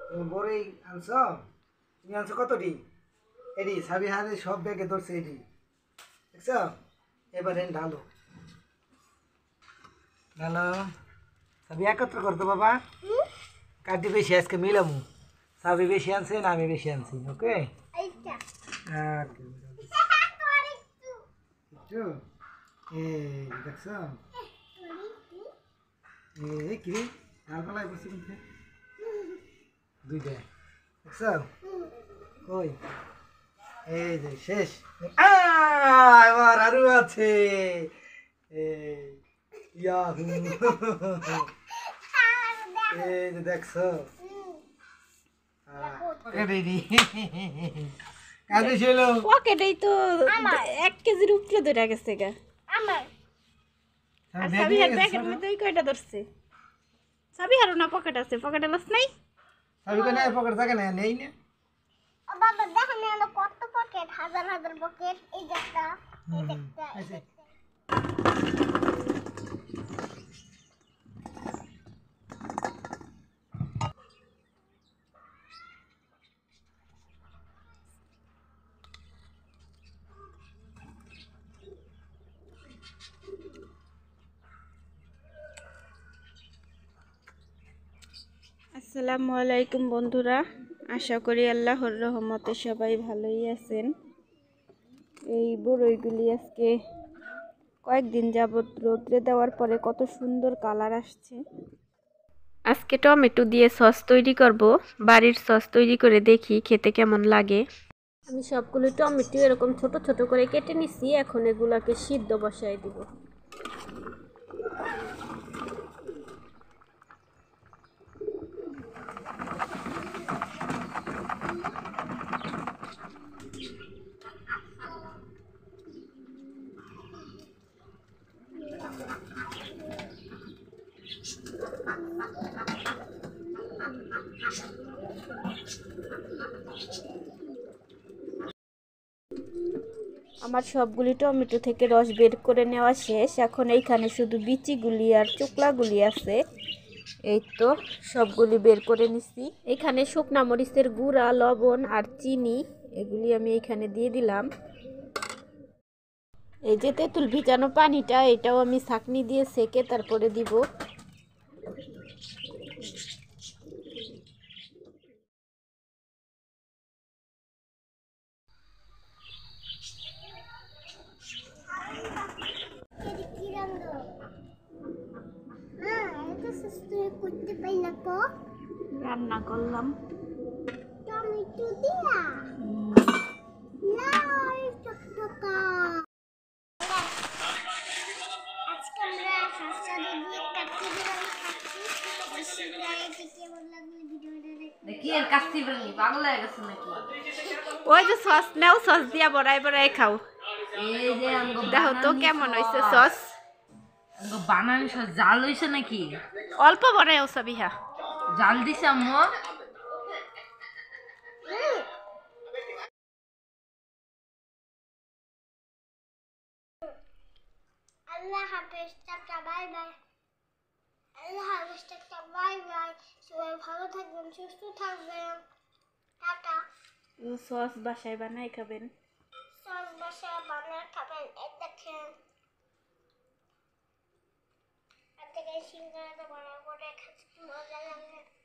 বড়ই আনছ তুমি আনছো কতটি এডি সাবিহারে সব ব্যাগে ধরছে এডি দেখছ এবারে ঢালো ঢালো সবই একত্র করতো বাবা কাটি বেশি আজকে মিলামু সাবি বেশি আনছে না আমি বেশি আনছি ওকে দেখছ কিরে ডাল পালাই বসে কিন্তু দুইটা দেখছ কই এই যে শেষ এবার আরো আছে ইয়াহু এই যে দেখছো পকেটেই তো 1 কেজির উপরে ধরে গেছে গা আমার সাবিহার ব্যাগের মধ্যে কয়টা ধরছে সাবিহারও না পকেট আছে পকেটে লস নাই সাবিকে না পকেট থাকে না নেই না ও বাবা দেখো না কত পকেট হাজার হাজার পকেট এই একটা এই একটা আসসালামু আলাইকুম বন্ধুরা, আশা করি আল্লাহর রহমতে সবাই ভালোই আছেন। এই বড়ইগুলি আজকে কয়েকদিন যাবত রোদ্রে দেওয়ার পরে কত সুন্দর কালার আসছে। আজকে টমেটো দিয়ে সস তৈরি করব। বাড়ির সস তৈরি করে দেখি খেতে কেমন লাগে। আমি সবগুলো টমেটো এরকম ছোট ছোট করে কেটে নিছি, এখন এগুলাকে সিদ্ধ বসাই দিব। আমার সবগুলি টমেটো থেকে রস বের করে নেওয়া শেষ। এখন এইখানে শুধু বিচিগুলি আর চোকলাগুলি আছে। এই তো সবগুলি বের করে নিছি। এখানে শুকনা মরিচের গুঁড়া, লবণ আর চিনি এগুলি আমি এইখানে দিয়ে দিলাম। এই যে তেঁতুল ভিজানো পানিটা, এটাও আমি ছাঁকনি দিয়ে সেকে তারপরে দিব। রান্না করলাম টমেটো দিয়া লাল টকটকা। আজকে আমরা হাসাদে দিয়ে কাচ্চি বিরিয়ানি খাচ্ছি। বেশি গায়ে কেমন লাগলো ভিডিওটা দেখি এর কাচ্চি বিরিয়ানি পাগল হয়ে গেছে নাকি? ওই যে সস নাও, সস দিয়া বড়াই বড়াই খাও। এই যে আমগো দেখো তো কেমন হয়েছে সস। আমগো বানানি সস জাল হইছে নাকি? অল্প বড়াইও সাবিহা। জাল দিছে আম্মু? আল্লাহ হাফেজ, টাটা, বাই বাই। আল্লাহ হাফেজ, টাটা, বাই বাই। সবাই ভালো থাকবেন, সুস্থ থাকবেন। টাটা। সস বাসায় বানাই খাবেন। সস বাসায় বানিয়ে খাবেন। এই দেখেন আর থেকে সিঙ্গারা বানায় করে খাচ্ছি, মজা লাগে।